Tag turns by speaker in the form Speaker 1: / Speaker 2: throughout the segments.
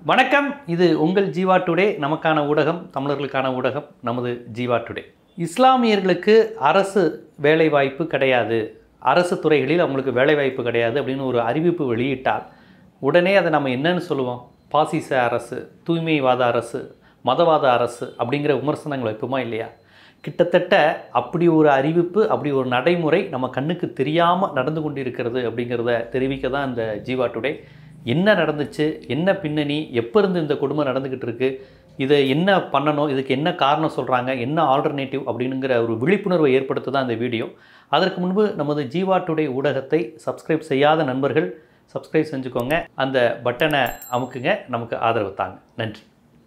Speaker 1: வணக்கம். இது உங்கள் ஜீவா டுடே. நமக்கான ஊடகம், தமிழர்களுக்கான ஊடகம், நமது ஜீவா டுடே. இஸ்லாமியர்களுக்கு அரசு வேலைவாய்ப்பு கிடையாது, அரசு துறைகளில் அவங்களுக்கு வேலைவாய்ப்பு கிடையாது அப்படின்னு ஒரு அறிவிப்பு வெளியிட்டால் உடனே அதை நம்ம என்னன்னு சொல்லுவோம்? பாசிச அரசு, தூய்மைவாத அரசு, மதவாத அரசு அப்படிங்கிற விமர்சனங்கள் வைப்போமா இல்லையா? கிட்டத்தட்ட அப்படி ஒரு அறிவிப்பு, அப்படி ஒரு நடைமுறை நம்ம கண்ணுக்கு தெரியாமல் நடந்து கொண்டிருக்கிறது அப்படிங்கிறத தெரிவிக்க தான் இந்த ஜீவா டுடே. என்ன நடந்துச்சு, என்ன பின்னணி, எப்போ இருந்து இந்த கொடுமை நடந்துக்கிட்டு இருக்குது, இதை என்ன பண்ணணும், இதுக்கு என்ன காரணம் சொல்கிறாங்க, என்ன ஆல்டர்னேட்டிவ் அப்படிங்கிற ஒரு விழிப்புணர்வை ஏற்படுத்த தான் இந்த வீடியோ. அதற்கு முன்பு நமது ஜீவா டுடே ஊடகத்தை சப்ஸ்கிரைப் செய்யாத நண்பர்கள் சப்ஸ்கிரைப் செஞ்சுக்கோங்க, அந்த பட்டனை அமுக்குங்க, நமக்கு ஆதரவு தாங்க. நன்றி.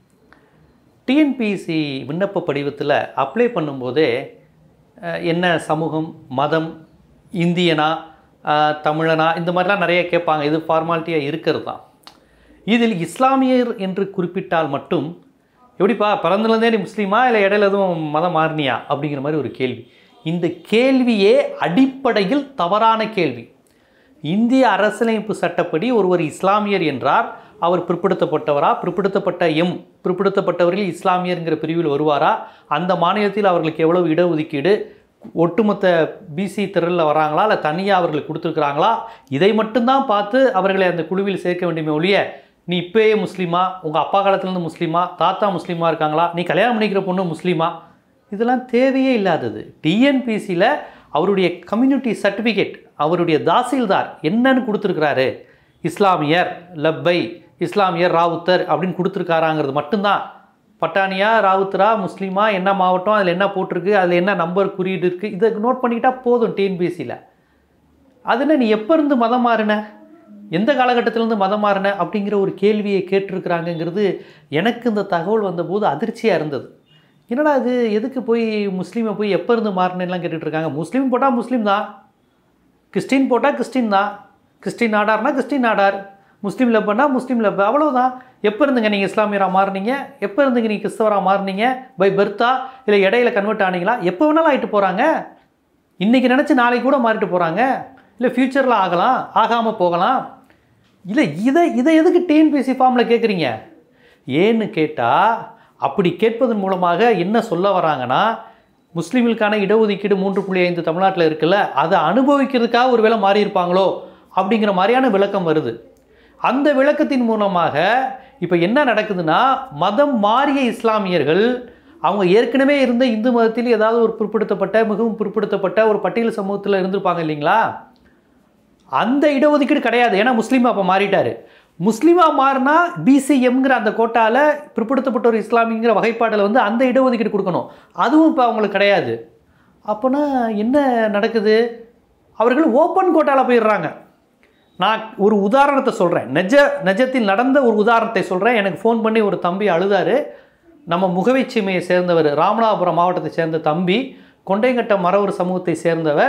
Speaker 1: டிஎன்பிஎஸ்சி விண்ணப்ப படிவத்தில் அப்ளை பண்ணும்போதே என்ன சமூகம், மதம், இந்தியனா, தமிழனா, இந்த மாதிரிலாம் நிறைய கேட்பாங்க. இது ஃபார்மாலிட்டியாக இருக்கிறது தான். இதில் இஸ்லாமியர் என்று குறிப்பிட்டால் மட்டும் எப்படிப்பா பிறந்ததுலேருந்தே நீ முஸ்லீமா இல்லை இடையில எதுவும் மதம் மாறினியா அப்படிங்கிற மாதிரி ஒரு கேள்வி. இந்த கேள்வியே அடிப்படையில் தவறான கேள்வி. இந்திய அரசியலமைப்பு சட்டப்படி ஒருவர் இஸ்லாமியர் என்றார், அவர் பிற்படுத்தப்பட்டவரா, பிற்படுத்தப்பட்டவர்கள் இஸ்லாமியர்ங்கிற பிரிவில் வருவாரா, அந்த மாநிலத்தில் அவர்களுக்கு எவ்வளவு இடஒதுக்கீடு, ஒட்டுமொத்த பிசி திரளில் வராங்களா, இல்லை தனியாக அவர்களுக்கு கொடுத்துருக்குறாங்களா, இதை மட்டும்தான் பார்த்து அவர்களை அந்த குழுவில் சேர்க்க வேண்டுமே ஒழிய நீ இப்போயே முஸ்லீமா, உங்கள் அப்பா காலத்துலேருந்து முஸ்லீமா, தாத்தா முஸ்லீமாக இருக்காங்களா, நீ கல்யாணம் பண்ணிக்கிற பொண்ணு முஸ்லீமா, இதெல்லாம் தேவையே இல்லாதது. டிஎன்பிசியில் அவருடைய கம்யூனிட்டி சர்டிஃபிகேட், அவருடைய தாசில்தார் என்னன்னு கொடுத்துருக்கிறாரு, இஸ்லாமியர் லப்பை, இஸ்லாமியர் ராவுத்தர் அப்படின்னு கொடுத்துருக்காராங்கிறது மட்டும்தான். பட்டானியா, ராவுத்தரா, முஸ்லீமா, என்ன மாவட்டம், அதில் என்ன போட்டிருக்கு, அதில் என்ன நம்பர் குறியீடு இருக்குது, இதை நோட் பண்ணிக்கிட்டால் போதும். டிஎன்பிஎஸ்சியில் அதுனா நீ எப்போ இருந்து மதம் மாறின, எந்த காலகட்டத்திலேருந்து மதம் மாறின அப்படிங்கிற ஒரு கேள்வியை கேட்டிருக்கிறாங்கங்கிறது எனக்கு இந்த தகவல் வந்தபோது அதிர்ச்சியாக இருந்தது. என்னடா இது, எதுக்கு போய் முஸ்லீமை போய் எப்போ இருந்து மாறினேலாம் கேட்டுட்ருக்காங்க. முஸ்லீம் போட்டால் முஸ்லீம் தான், கிறிஸ்டின் போட்டால் கிறிஸ்டின் தான், கிறிஸ்டின் நாடார்னா கிறிஸ்டின் நாடார், முஸ்லீம் லப்பன்னா முஸ்லீம் லப், அவ்வளோதான். எப்போ இருந்துங்க நீங்கள் இஸ்லாமியராக மாறினீங்க, எப்போ இருந்துங்க நீங்கள் கிறிஸ்தவராக மாறினீங்க, பை பர்த்தா இல்லை இடையில கன்வெர்ட் ஆனீங்களா, எப்போ வேணாலும் ஆகிட்டு போகிறாங்க. இன்றைக்கி நினச்சி நாளைக்கு கூட மாறிட்டு போகிறாங்க, இல்லை ஃப்யூச்சரில் ஆகலாம், ஆகாமல் போகலாம். இல்லை இதை எதுக்கு டிஎன்பிஎஸ்சி ஃபார்மில் கேட்குறீங்க? ஏன்னு கேட்டால் அப்படி கேட்பதன் மூலமாக என்ன சொல்ல வராங்கன்னா, முஸ்லீம்களுக்கான இடஒதுக்கீடு 3.5 தமிழ்நாட்டில் இருக்குல்ல, அதை அனுபவிக்கிறதுக்காக ஒரு வேளை மாறி இருப்பாங்களோ அப்படிங்கிற மாதிரியான விளக்கம் வருது. அந்த விளக்கத்தின் மூலமாக இப்போ என்ன நடக்குதுன்னா, மதம் மாறிய இஸ்லாமியர்கள் அவங்க ஏற்கனவே இருந்த இந்து மதத்தில் ஏதாவது ஒரு பிற்படுத்தப்பட்ட, மிகவும் பிற்படுத்தப்பட்ட ஒரு பட்டியல் சமூகத்தில் இருந்திருப்பாங்க இல்லைங்களா, அந்த இடஒதுக்கீடு கிடையாது. ஏன்னா முஸ்லீமாக அப்போ மாறிட்டார். முஸ்லீமாக மாறினா பிசிஎம்ங்கிற அந்த கோட்டாவில் பிற்படுத்தப்பட்ட ஒரு இஸ்லாமிங்கிற வகைப்பாடில் வந்து அந்த இடஒதுக்கீடு கொடுக்கணும், அதுவும் இப்போ அவங்களுக்கு கிடையாது. அப்போனா என்ன நடக்குது, அவர்கள் ஓப்பன் கோட்டாவில் போயிடுறாங்க. நான் ஒரு உதாரணத்தை சொல்கிறேன், நிஜத்தில் நடந்த ஒரு உதாரணத்தை சொல்கிறேன். எனக்கு ஃபோன் பண்ணி ஒரு தம்பி அழுதார். நம்ம முகவைச்சீமையை சேர்ந்தவர், ராமநாதபுரம் மாவட்டத்தை சேர்ந்த தம்பி, கொண்டைங்கட்ட மறவர் சமூகத்தை சேர்ந்தவர்.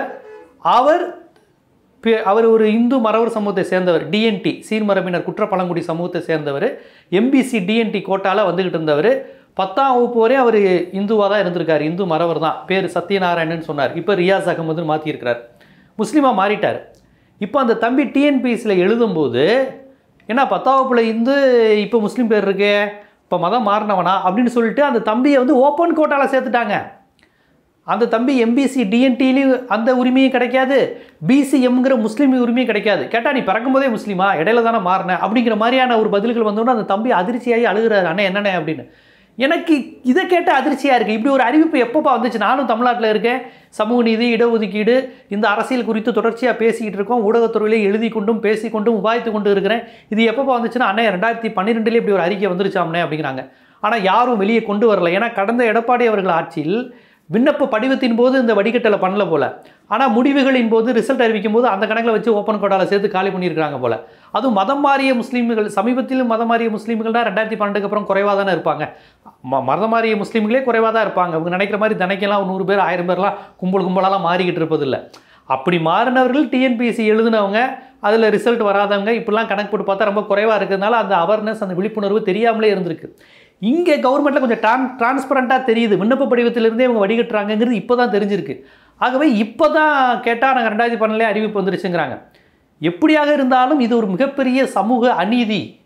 Speaker 1: அவர் ஒரு இந்து மறவர் சமூகத்தை சேர்ந்தவர், டிஎன்டி சீர்மரபினர் குற்ற பழங்குடி சமூகத்தை சேர்ந்தவர், எம்பிசி டிஎன்டி கோட்டாவில் வந்துக்கிட்டு இருந்தவர். 10ஆம் வகுப்பு வரை அவர் இந்துவாக தான் இருந்திருக்கார், இந்து மறவர் தான், பேர் சத்யநாராயணன் சொன்னார். இப்போ ரியாஸ் அகமதுன்னு மாற்றியிருக்கிறார், முஸ்லீமாக மாறிட்டார். இப்போ அந்த தம்பி டிஎன்பிஎஸ்சியில் எழுதும்போது ஏன்னா 10ஆம் வகுப்பில் இந்து, இப்போ முஸ்லீம் பேர் இருக்கு, இப்போ மதம் மாறினவனா அப்படின்னு சொல்லிட்டு அந்த தம்பியை வந்து ஓப்பன் கோட்டாவில் சேர்த்துட்டாங்க. அந்த தம்பி எம்பிசி டிஎன்டிலையும் அந்த உரிமையும் கிடைக்காது, பிசிஎம்ங்கிற முஸ்லீம் உரிமையும் கிடைக்காது. கேட்டால் நீ பிறக்கும்போதே முஸ்லீமா, இடையில தானே மாறினேன் அப்படிங்கிற மாதிரியான ஒரு பதில்கள் வந்தோன்னா அந்த தம்பி அதிர்ச்சியாகி அழுகிறாரு, அண்ணே என்னண்ணே அப்படின்னு. எனக்கு இதை கேட்ட அதிர்ச்சியாக இருக்குது. இப்படி ஒரு அறிவிப்பு எப்போப்பா வந்துச்சு? நானும் தமிழ்நாட்டில் இருக்கேன், சமூக நீதி, இடஒதுக்கீடு, இந்த அரசியல் குறித்து தொடர்ச்சியாக பேசிக்கிட்டு இருக்கோம், ஊடகத்துறையிலே எழுதி கொண்டும் பேசிக்கொண்டும் உபாய்த்து கொண்டு இருக்கிறேன். இது எப்போப்பா வந்துச்சுன்னா, அண்ணே 2012 இப்படி ஒரு அறிக்கை வந்துருச்சாம்னே அப்படிங்கிறாங்க. ஆனால் யாரும் வெளியே கொண்டு வரல. ஏன்னா கடந்த எடப்பாடி அவர்கள் ஆட்சியில் விண்ணப்ப படிவத்தின் போது இந்த வடிகட்டலை பண்ணல போல, ஆனால் முடிவுகளின் போது ரிசல்ட் அறிவிக்கும் போது அந்த கணக்கில் வச்சு ஓப்பன் கோட்டாவில் சேர்த்து காலி பண்ணியிருக்கிறாங்க போல. அதுவும் மதம் மாறிய முஸ்லீம்கள், சமீபத்தில் மதம் மாறிய முஸ்லீம்கள் தான் 2012 அப்புறம் குறைவாக தானே இருப்பாங்க. மதம் மாறிய முஸ்லீம்களே குறைவாக தான் இருப்பாங்க. அவங்க நினைக்கிற மாதிரி தினைக்கெல்லாம் 100 பேர் 1000 பேர்லாம் கும்பலாலாம் மாறிக்கிட்டு இருப்பதில்லை. அப்படி மாறினவர்கள் டிஎன்பிஎஸ்சி எழுதினவங்க, அதில் ரிசல்ட் வராதவங்க, இப்படிலாம் கணக்கு போட்டு பார்த்தா ரொம்ப குறைவாக இருக்கிறதுனால அந்த அவேர்னஸ், அந்த விழிப்புணர்வு தெரியாமலே இருந்திருக்கு. இங்கே கவர்மெண்ட்டில் கொஞ்சம் டிரான்ஸ்பரண்ட்டாக தெரியுது, விண்ணப்ப படிவத்திலிருந்தே அவங்க வடிகட்டுறாங்கிறது இப்போ தான் தெரிஞ்சிருக்கு. ஆகவே இப்போ தான் கேட்டால் நாங்கள் 2012 அறிவிப்பு வந்துருச்சுங்கிறாங்க. எப்படியாக இருந்தாலும் இது ஒரு மிகப்பெரிய சமூக அநீதி.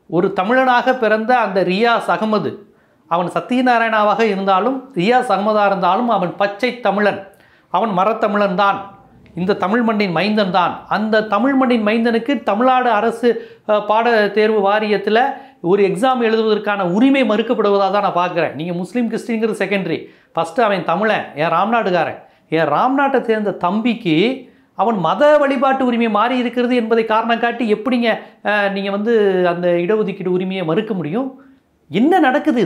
Speaker 1: ஒரு தமிழனாக பிறந்த அந்த ரியாஸ் அகமது, அவன் சத்யநாராயணாவாக இருந்தாலும் ரியாஸ் அகமதாக இருந்தாலும் அவன் பச்சை தமிழன், அவன் மரத்தமிழன் தான், இந்த தமிழ் மண்ணின் மைந்தன் தான். அந்த தமிழ் மண்ணின் மைந்தனுக்கு தமிழ்நாடு அரசு பாட தேர்வு வாரியத்தில் ஒரு எக்ஸாம் எழுதுவதற்கான உரிமை மறுக்கப்படுவதாக தான் நான் பார்க்குறேன். நீங்கள் முஸ்லீம் கிறிஸ்டின்ங்கிறது செகண்டரி, ஃபஸ்ட்டு அவன் தமிழன், என் ராம்நாடுகாரன். என் ராம்நாட்டை சேர்ந்த தம்பிக்கு அவன் மத வழிபாட்டு உரிமை மாறி இருக்கிறது என்பதை காரணம் காட்டி எப்படிங்க நீங்கள் வந்து அந்த இடஒதுக்கீடு உரிமையை மறுக்க முடியும்? என்ன நடக்குது?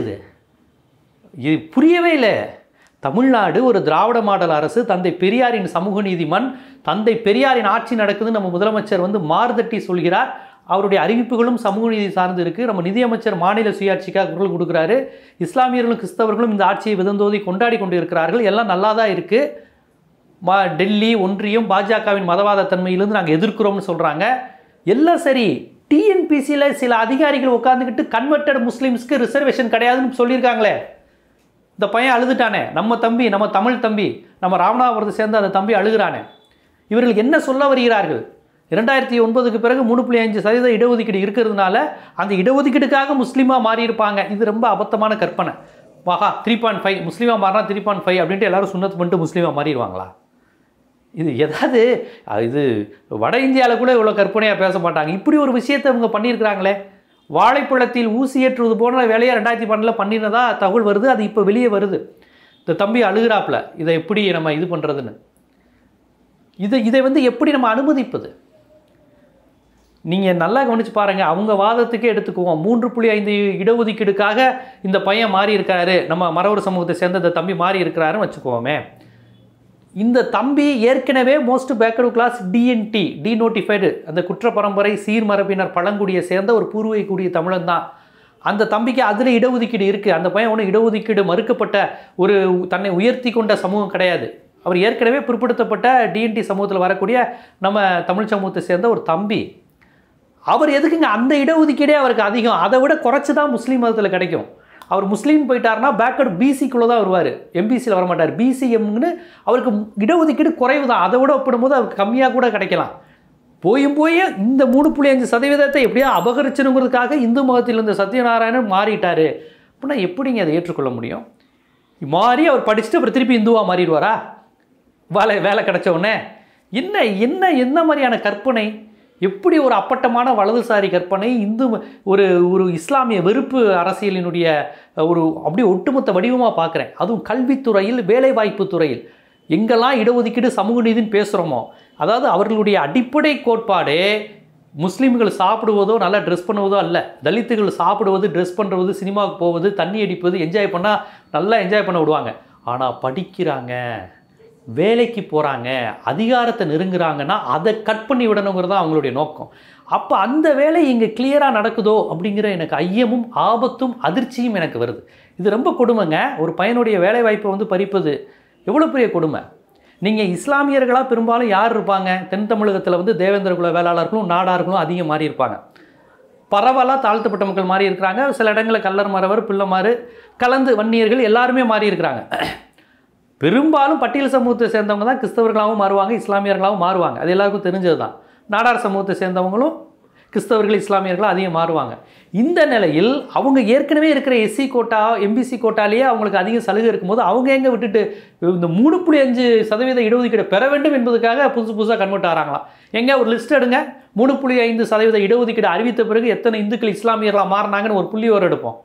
Speaker 1: இது புரியவே இல்லை. தமிழ்நாடு ஒரு திராவிட மாடல் அரசு, தந்தை பெரியாரின் சமூக நீதி மண், தந்தை பெரியாரின் ஆட்சி நடக்குதுன்னு நம்ம முதலமைச்சர் வந்து மார்தட்டி சொல்கிறார். அவருடைய அறிவிப்புகளும் சமூக நீதி சார்ந்து இருக்குது. நம்ம நிதியமைச்சர் மாநில சுயாட்சிக்காக குரல் கொடுக்குறாரு. இஸ்லாமியர்களும் கிறிஸ்தவர்களும் இந்த ஆட்சியை விதந்தோதி கொண்டாடி கொண்டு இருக்கிறார்கள். எல்லாம் நல்லா தான் இருக்குது. டெல்லி ஒன்றியம் பாஜகவின் மதவாத தன்மையிலிருந்து நாங்கள் எதிர்க்கிறோம்னு சொல்கிறாங்க. எல்லாம் சரி, டிஎன்பிசியில் சில அதிகாரிகள் உட்காந்துக்கிட்டு கன்வெர்டட் முஸ்லீம்ஸ்க்கு ரிசர்வேஷன் கிடையாதுன்னு சொல்லியிருக்காங்களே. இந்த பையன் அழுதுட்டானே, நம்ம தம்பி, நம்ம தமிழ் தம்பி, நம்ம ராமநாதபுரத்தை சேர்ந்த அந்த தம்பி அழுகிறானே. இவர்கள் என்ன சொல்ல வருகிறார்கள்? 2009க்கு பிறகு 3.5% இடஒதுக்கீடு இருக்கிறதுனால அந்த இடஒதுக்கீடுக்காக முஸ்லீமாக மாறியிருப்பாங்க. இது ரொம்ப அபத்தமான கற்பனை. வாஹா 3.5 முஸ்லீமாக மாறினா 3.5 அப்படின்ட்டு எல்லாரும் சுன்னத் பண்ணிட்டு முஸ்லீமாக மாறிடுவாங்களா? இது ஏதாவது இது வட இந்தியாவில் கூட இவ்வளோ கற்பனையாக பேச மாட்டாங்க. இப்படி ஒரு விஷயத்தை இவங்க பண்ணியிருக்கிறாங்களே. வாழைப்பழத்தில் ஊசி ஏற்றுவது போன்ற வேலையை 2012 பண்ணினதா தகவல் வருது. அது இப்போ வெளியே வருது. இந்த தம்பி அழுகிறாப்புல, இதை எப்படி நம்ம இது பண்ணுறதுன்னு. இதை வந்து எப்படி நம்ம அனுமதிப்பது? நீங்கள் நல்லா கவனித்து பாருங்கள். அவங்க வாதத்துக்கே எடுத்துக்குவோம். 3.5 இடஒதுக்கீடுக்காக இந்த பையன் மாறி இருக்கிறாரு, நம்ம மறவர் சமூகத்தை சேர்ந்த இந்த தம்பி மாறி இருக்கிறாருன்னு வச்சுக்குவோமே. இந்த தம்பி ஏற்கனவே most backward class DNT denotified, அந்த குற்ற பரம்பரை சீர்மரபினர் பழங்குடியை சேர்ந்த ஒரு பூர்வீகக்கூடிய தமிழன் தான். அந்த தம்பிக்கு அதில் இடஒதுக்கீடு இருக்குது. அந்த பையன் ஒன்றும் இடஒதுக்கீடு மறுக்கப்பட்ட ஒரு தன்னை உயர்த்தி கொண்ட சமூகம் கிடையாது. அவர் ஏற்கனவே பிற்படுத்தப்பட்ட டிஎன்டி சமூகத்தில் வரக்கூடிய நம்ம தமிழ் சமூகத்தை சேர்ந்த ஒரு தம்பி. அவர் எதுக்குங்க அந்த இடஒதுக்கீடே அவருக்கு அதிகம்? அதை விட குறைச்சி தான் முஸ்லீம் மதத்தில் கிடைக்கும். அவர் முஸ்லீம் போயிட்டார்னா பேக்வர்டு பிசிக்குள்ளே தான் வருவார், எம்பிசியில் வரமாட்டார். பிசிஎம்னு அவருக்கு இடஒதுக்கீடு குறைவு தான். அதை விட ஒப்பிடும்போது அவருக்கு கம்மியாக கூட கிடைக்கலாம். போய் இந்த 3.5% எப்படியா அபகரிச்சணுங்கிறதுக்காக இந்து மதத்தில் இருந்த சத்யநாராயணன் மாறிட்டார் அப்படின்னா எப்படிங்க அதை ஏற்றுக்கொள்ள முடியும்? மாறி அவர் படிச்சுட்டு அப்புறம் திருப்பி இந்துவாக மாறிடுவாரா? வேலை கிடைச்ச உடனே? என்ன மாதிரியான கற்பனை? எப்படி ஒரு அப்பட்டமான வலதுசாரி கற்பனை! இந்து ஒரு இஸ்லாமிய வெறுப்பு அரசியலினுடைய ஒரு அப்படியே ஒட்டுமொத்த வடிவமாக பார்க்குறேன். அதுவும் கல்வித்துறையில், வேலைவாய்ப்பு துறையில் எங்கெல்லாம் இடஒதுக்கீடு சமூக நீதின்னு பேசுகிறோமோ, அதாவது அவர்களுடைய அடிப்படை கோட்பாடே முஸ்லீம்கள் சாப்பிடுவதோ நல்லா ட்ரெஸ் பண்ணுவதோ அல்ல. தலித்துகள் சாப்பிடுவது, ட்ரெஸ் பண்ணுறது, சினிமாவுக்கு போவது, தண்ணி அடிப்பது, என்ஜாய் பண்ணால் நல்லா என்ஜாய் பண்ண விடுவாங்க. ஆனால் படிக்கிறாங்க, வேலைக்கு போகிறாங்க, அதிகாரத்தை நெருங்குறாங்கன்னா அதை கட் பண்ணி விடணுங்கிறது தான் அவங்களுடைய நோக்கம். அப்போ அந்த வேலை இங்கே கிளியராக நடக்குதோ அப்படிங்கிற எனக்கு ஐயமும் ஆபத்தும் அதிர்ச்சியும் எனக்கு வருது. இது ரொம்ப கொடுமைங்க. ஒரு பையனுடைய வேலை வாய்ப்பை வந்து பறிப்பது எவ்வளோ பெரிய கொடுமை. நீங்கள் இஸ்லாமியர்களாக பெரும்பாலும் யார் இருப்பாங்க? தென் தமிழகத்தில் வந்து தேவேந்திர குல வேளாளர்களும் நாடார்களும் அதிகம் மாறி இருப்பாங்க. பரவலாக தாழ்த்தப்பட்ட மக்கள் மாறி இருக்கிறாங்க. சில இடங்களில் கல்லர் மறவர், பிள்ளைமாறு கலந்து வன்னியர்கள் எல்லாருமே மாறி இருக்கிறாங்க. பெரும்பாலும் பட்டியல் சமூகத்தை சேர்ந்தவங்க தான் கிறிஸ்தவர்களாகவும் மாறுவாங்க, இஸ்லாமியர்களாகவும் மாறுவாங்க. அது எல்லாருக்கும் தெரிஞ்சது தான். நாடார் சமூகத்தை சேர்ந்தவங்களும் கிறிஸ்தவர்கள், இஸ்லாமியர்களும் அதிகம் மாறுவாங்க. இந்த நிலையில் அவங்க ஏற்கனவே இருக்கிற எஸ்சி கோட்டா, எம்பிசி கோட்டாலேயே அவங்களுக்கு அதிக சலுகை இருக்கும்போது அவங்க எங்கே விட்டுட்டு இந்த 3.5% இடஒதுக்கீடு பெற வேண்டும் என்பதுக்காக புதுசாக கன்வெர்ட் ஆகிறாங்களாம். எங்கே ஒரு லிஸ்ட் எடுங்க. 3.5% இடஒதுக்கீடு அறிவித்த பிறகு எத்தனை இந்துக்கள் இஸ்லாமியர்களாக மாறினாங்கன்னு ஒரு புள்ளியோர் எடுப்போம்.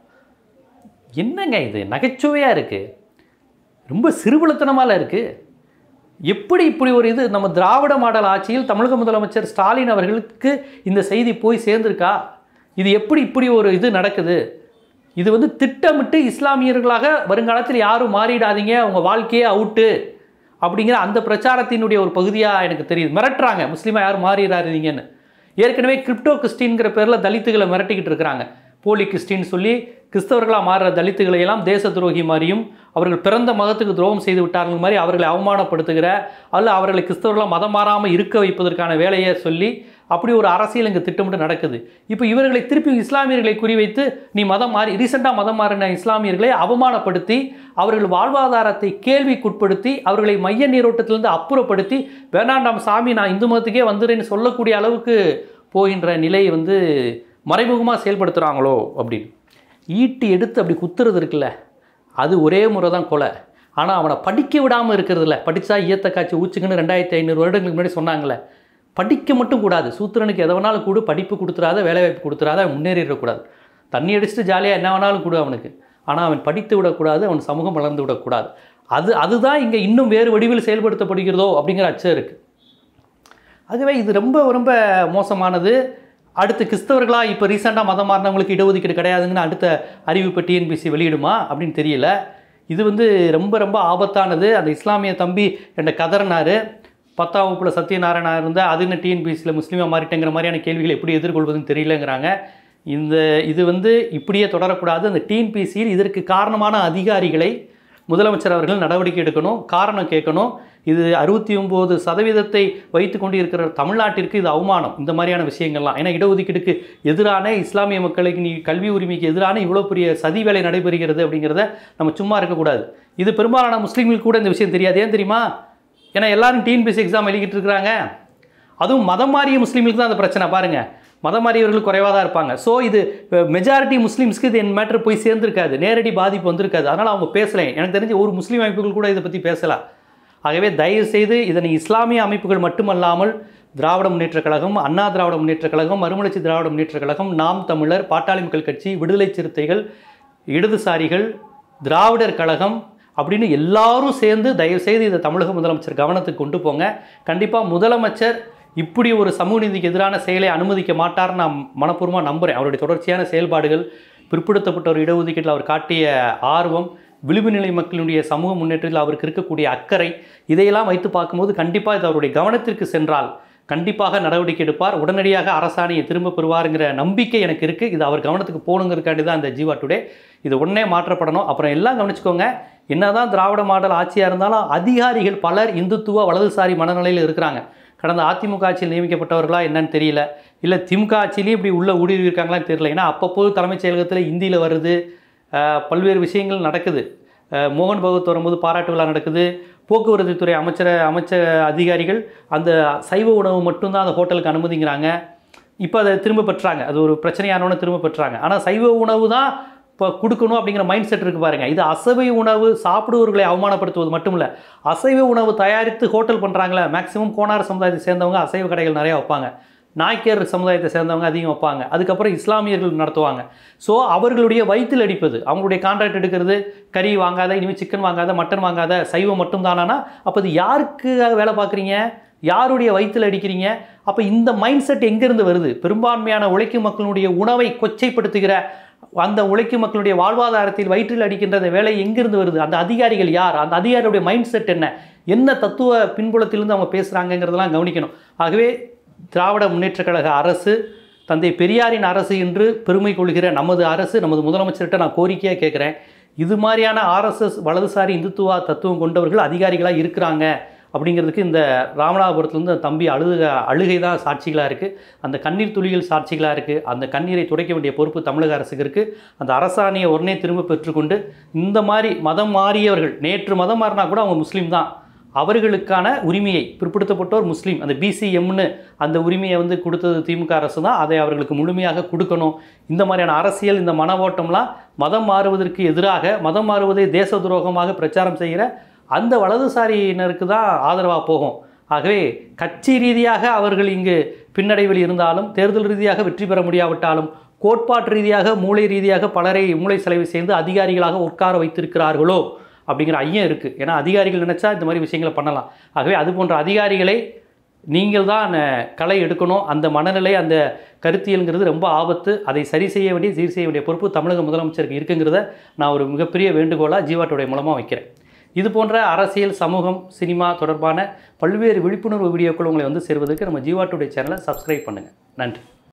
Speaker 1: என்னங்க இது? நகைச்சுவையாக இருக்குது, ரொம்ப சிறுபுலத்தனமாக இருக்குது. எப்படி இப்படி ஒரு இது நம்ம திராவிட மாடல் ஆட்சியில் தமிழக முதலமைச்சர் ஸ்டாலின் அவர்களுக்கு இந்த செய்தி போய் சேர்ந்திருக்கா? இது எப்படி இப்படி ஒரு இது நடக்குது? இது வந்து திட்டமிட்டு இஸ்லாமியர்களாக வருங்காலத்தில் யாரும் மாறிடாதீங்க, அவங்க வாழ்க்கையே அவுட்டு அப்படிங்கிற அந்த பிரச்சாரத்தினுடைய ஒரு பகுதியாக எனக்கு தெரியுது. மிரட்டுறாங்க, முஸ்லீமாக யாரும் மாறிடாதீங்கன்னு. ஏற்கனவே கிரிப்டோ கிறிஸ்டின்ங்கிற பேரில் தலித்துகளை மிரட்டிக்கிட்டு இருக்கிறாங்க. போலி கிறிஸ்டின்னு சொல்லி கிறிஸ்தவர்களாக மாறுற தலித்துகளை எல்லாம் தேச துரோகி மாதிரியும், அவர்கள் பிறந்த மதத்துக்கு துரோகம் செய்து விட்டார்கள் மாதிரி அவர்களை அவமானப்படுத்துகிற, அல்ல அவர்களை கிறிஸ்தவர்களாக மதம் மாறாமல் இருக்க வைப்பதற்கான வேலையை சொல்லி அப்படி ஒரு அரசியல் இங்கே திட்டமிட்டு நடக்குது. இப்போ இவர்களை திருப்பி இஸ்லாமியர்களை குறிவைத்து நீ மதம் மாறி, ரீசெண்டாக மதம் மாறின இஸ்லாமியர்களை அவமானப்படுத்தி, அவர்கள் வாழ்வாதாரத்தை கேள்விக்குட்படுத்தி, அவர்களை மைய நீரோட்டத்திலிருந்து அப்புறப்படுத்தி, வேணாண்டாம் சாமி நான் இந்து மதத்துக்கே வந்துடுறேன்னு சொல்லக்கூடிய அளவுக்கு போகின்ற நிலை வந்து மறைமுகமாக செயல்படுத்துகிறாங்களோ அப்படின்னு. ஈட்டி எடுத்து அப்படி குத்துறது இருக்குல்ல, அது ஒரே முறை தான் கொலை. ஆனால் அவனை படிக்க விடாமல் இருக்கிறதில்ல, படித்தா ஈயத்தை காய்ச்சி ஊச்சுக்குன்னு 2500 வருடங்களுக்கு முன்னாடி சொன்னாங்களே, படிக்க மட்டும் கூடாது. சூத்திரனுக்கு எதை வேணாலும் கூடு, படிப்பு கொடுத்துறாத, வேலைவாய்ப்பு கொடுத்துறாத, முன்னேறிடக்கூடாது. தண்ணி அடிச்சுட்டு ஜாலியாக என்ன வேணாலும் கொடு அவனுக்கு, ஆனால் அவன் படித்து விடக்கூடாது, அவன் சமூகம் வளர்ந்து விடக்கூடாது. அதுதான் இங்கே இன்னும் வேறு வடிவில் செயல்படுத்தப்படுகிறதோ அப்படிங்கிற அச்சம் இருக்குது. ஆகவே இது ரொம்ப ரொம்ப மோசமானது. அடுத்து கிறிஸ்தவர்களாக இப்போ ரீசெண்டாக மதம் மாறினவங்களுக்கு இடஒதுக்கீடு கிடையாதுங்கன்னு அடுத்த அறிவிப்பு டிஎன்பிஎஸ்சி வெளியிடுமா அப்படின்னு தெரியல. இது ரொம்ப ரொம்ப ஆபத்தானது. அந்த இஸ்லாமிய தம்பி என்ற கதறினார், 10ஆம் வகுப்பில் சத்யநாராயணா இருந்தால் அது என்ன டிஎன்பிஎஸ்சியில் முஸ்லீமாக மாறிட்டேங்கிற மாதிரியான கேள்விகளை எப்படி எதிர்கொள்வதுன்னு தெரியலங்கிறாங்க. இது இப்படியே தொடரக்கூடாது. அந்த டிஎன்பிஎஸ்சியில் இதற்கு காரணமான அதிகாரிகளை முதலமைச்சர் அவர்கள் நடவடிக்கை எடுக்கணும், காரணம் கேட்கணும். இது 69% வைத்து கொண்டு இருக்கிற தமிழ்நாட்டிற்கு இது அவமானம், இந்த மாதிரியான விஷயங்கள்லாம். ஏன்னா இடஒதுக்கீடுக்கு எதிரான, இஸ்லாமிய மக்களுக்கு கல்வி உரிமைக்கு எதிரான இவ்வளோ பெரிய சதி வேலை நடைபெறுகிறது அப்படிங்கிறத நம்ம சும்மா இருக்கக்கூடாது. இது பெரும்பாலான முஸ்லீம்களுக்கு கூட இந்த விஷயம் தெரியாது. ஏன் தெரியுமா? ஏன்னா எல்லாரும் டிஎன்பிஎஸ்சி எக்ஸாம் எழுதிக்கிட்டு இருக்கிறாங்க. அதுவும் மதம் மாறிய முஸ்லீம்களுக்கு தான் அந்த பிரச்சனை. பாருங்கள், மதம் மாறியவர்கள் குறைவாக தான் இருப்பாங்க. ஸோ இது மெஜாரிட்டி முஸ்லீம்ஸ்க்கு இது என் மேட்ரு போய் சேர்ந்துருக்காது, நேரடி பாதிப்பு வந்திருக்காது. அதனால் அவங்க பேசலேன். எனக்கு தெரிஞ்ச ஒரு முஸ்லீம் அமைப்புகள் கூட இதை பற்றி பேசலாம். ஆகவே தயவுசெய்து இதனை இஸ்லாமிய அமைப்புகள் மட்டுமல்லாமல் திராவிட முன்னேற்றக் கழகம், அண்ணா திராவிட முன்னேற்றக் கழகம், மறுமலர்ச்சி திராவிட முன்னேற்றக் கழகம், நாம் தமிழர், பாட்டாளி மக்கள் கட்சி, விடுதலை சிறுத்தைகள், இடதுசாரிகள், திராவிடர் கழகம் அப்படின்னு எல்லாரும் சேர்ந்து தயவுசெய்து இதை தமிழக முதலமைச்சர் கவனத்துக்கு கொண்டு போங்க. கண்டிப்பாக முதலமைச்சர் இப்படி ஒரு சமூக நீதிக்கு எதிரான செயலை அனுமதிக்க மாட்டார்னு நான் மனப்பூர்வமாக நம்புகிறேன். அவருடைய தொடர்ச்சியான செயல்பாடுகள், பிற்படுத்தப்பட்ட ஒரு இடஒதுக்கீட்டில் அவர் காட்டிய ஆர்வம், விளிம்பு நிலை மக்களுடைய சமூக முன்னேற்றத்தில் அவருக்கு இருக்கக்கூடிய அக்கறை, இதையெல்லாம் வைத்து பார்க்கும்போது கண்டிப்பாக இது அவருடைய கவனத்திற்கு சென்றால் கண்டிப்பாக நடவடிக்கை எடுப்பார். உடனடியாக அரசாணையை திரும்ப பெறுவாருங்கிற நம்பிக்கை எனக்கு இருக்குது. இது அவர் கவனத்துக்கு போகணுங்கிறக்காண்டி தான் இந்த ஜீவா டுடே. இது உடனே மாற்றப்படணும். அப்புறம் எல்லாம் கவனிச்சுக்கோங்க, என்னதான் திராவிட மாடல் ஆட்சியாக இருந்தாலும் அதிகாரிகள் பலர் இந்துத்துவ வலதுசாரி மனநிலையில் இருக்கிறாங்க. கடந்த அதிமுக ஆட்சியில் நியமிக்கப்பட்டவர்களா என்னன்னு தெரியல, இல்லை திமுக ஆட்சியிலையும் இப்படி உள்ள ஊடுருவி இருக்காங்களான்னு தெரியல. ஏன்னா அப்பப்போது தலைமைச் செயலகத்தில் ஹிந்தியில் வருது, பல்வேறு விஷயங்கள் நடக்குது. மோகன் பகவத் வரும்போது பாராட்டு விழா நடக்குது. போக்குவரத்து துறை அமைச்ச அதிகாரிகள் அந்த சைவ உணவு மட்டும்தான் அந்த ஹோட்டலுக்கு அனுமதிங்கிறாங்க. இப்போ அதை திரும்ப பெற்றாங்க, அது ஒரு பிரச்சனையானவொன்னு திரும்ப பெற்றாங்க. ஆனால் சைவ உணவு தான் இப்போ கொடுக்கணும் அப்படிங்கிற மைண்ட் செட் இருக்குது பாருங்கள். இது அசைவ உணவு சாப்பிடுவர்களை அவமானப்படுத்துவது மட்டும் இல்லை, அசைவ உணவு தயாரித்து ஹோட்டல் பண்ணுறாங்களே, மேக்ஸிமம் கோனார் சமுதாயத்தை சேர்ந்தவங்க அசைவ கடைகள் நிறையா வைப்பாங்க, நாய்க்கர் சமுதாயத்தை சேர்ந்தவங்க அதிகம் வைப்பாங்க, அதுக்கப்புறம் இஸ்லாமியர்கள் நடத்துவாங்க. ஸோ அவர்களுடைய வயிற்றில் அடிப்பது, அவங்களுடைய கான்ட்ராக்ட் எடுக்கிறது, கறி வாங்காத, இனிமேல் சிக்கன் வாங்காத, மட்டன் வாங்காத, சைவம் மட்டும் தானா? அப்போ இது யாருக்கு வேலை பார்க்குறீங்க, யாருடைய வயிற்றில் அடிக்கிறீங்க? அப்போ இந்த மைண்ட் செட் எங்கேருந்து வருது? பெரும்பான்மையான உழைக்கும் மக்களுடைய உணவை கொச்சைப்படுத்துகிற அந்த உழைக்கும் மக்களுடைய வாழ்வாதாரத்தில் வயிற்றில் அடிக்கின்ற வேலை எங்கிருந்து வருது? அந்த அதிகாரிகள் யார்? அந்த அதிகாரியுடைய மைண்ட் செட் என்ன தத்துவ பின்புலத்திலிருந்து அவங்க பேசுகிறாங்கிறதெல்லாம் கவனிக்கணும். ஆகவே திராவிட முன்னேற்றக் கழக அரசு, தந்தை பெரியாரின் அரசு என்று பெருமை கொள்கிற நமது அரசு, நமது முதலமைச்சர்கிட்ட நான் கோரிக்கையாக கேட்குறேன், இது மாதிரியான RSS வலதுசாரி இந்துத்துவா தத்துவம் கொண்டவர்கள் அதிகாரிகளாக இருக்கிறாங்க அப்படிங்கிறதுக்கு இந்த ராமநாதபுரத்துலேருந்து தம்பி அழுகை தான் சாட்சிகளாக இருக்குது. அந்த கண்ணீர் துளிகள் சாட்சிகளாக இருக்குது. அந்த கண்ணீரை துடைக்க வேண்டிய பொறுப்பு தமிழக அரசுக்கு இருக்குது. அந்த அரசாணையை உடனே திரும்ப பெற்றுக்கொண்டு இந்த மாதிரி மதம் மாறியவர்கள், நேற்று மதம் மாறினா கூட அவங்க முஸ்லீம் தான், அவர்களுக்கான உரிமையை, பிற்படுத்தப்பட்டோர் முஸ்லீம், அந்த BCMன்னு அந்த உரிமையை கொடுத்தது திமுக அரசு தான். அதை அவர்களுக்கு முழுமையாக கொடுக்கணும். இந்த மாதிரியான அரசியல், இந்த மன ஓட்டம்லாம் மதம் மாறுவதற்கு எதிராக, மதம் மாறுவதை தேச துரோகமாக பிரச்சாரம் செய்கிற அந்த வலதுசாரியினருக்கு தான் ஆதரவாக போகும். ஆகவே கட்சி ரீதியாக அவர்கள் இங்கு பின்னடைவில் இருந்தாலும், தேர்தல் ரீதியாக வெற்றி பெற முடியாவிட்டாலும், கோட்பாட்டு ரீதியாக, மூளை ரீதியாக பலரை மூளை செலவு செய்து அதிகாரிகளாக உட்கார வைத்திருக்கிறார்களோ அப்படிங்கிற ஐயம் இருக்குது. ஏன்னா அதிகாரிகள் நினச்சா இந்த மாதிரி விஷயங்களை பண்ணலாம். ஆகவே அது போன்ற அதிகாரிகளை நீங்கள் தான் களை எடுக்கணும். அந்த மனநிலை, அந்த கருத்தியல்ங்கிறது ரொம்ப ஆபத்து. அதை சரி செய்ய வேண்டிய, சீர் செய்ய வேண்டிய பொறுப்பு தமிழக முதலமைச்சருக்கு இருக்குங்கிறத நான் ஒரு மிகப்பெரிய வேண்டுகோளாக ஜீவா டுடே மூலமாக வைக்கிறேன். இது போன்ற அரசியல், சமூகம், சினிமா தொடர்பான பல்வேறு விழிப்புணர்வு வீடியோக்கள் உங்களை சேர்வதற்கு நம்ம ஜீவா டுடே சேனலை சப்ஸ்கிரைப் பண்ணுங்கள். நன்றி.